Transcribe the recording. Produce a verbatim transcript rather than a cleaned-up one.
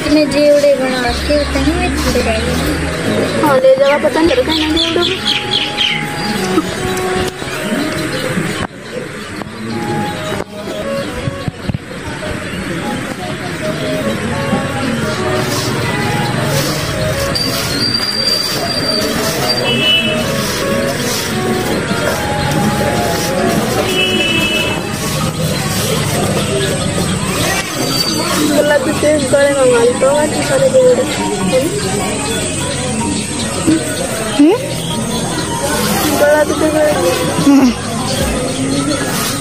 इतने जेवड़े बना रखे होते हैं इतने रहे। हाँ ले जावा पता नहीं रखा है ना जेवड़े चेंज करे मंगाल तो अच्छी सारे जेवड़े हम्म बड़ा तो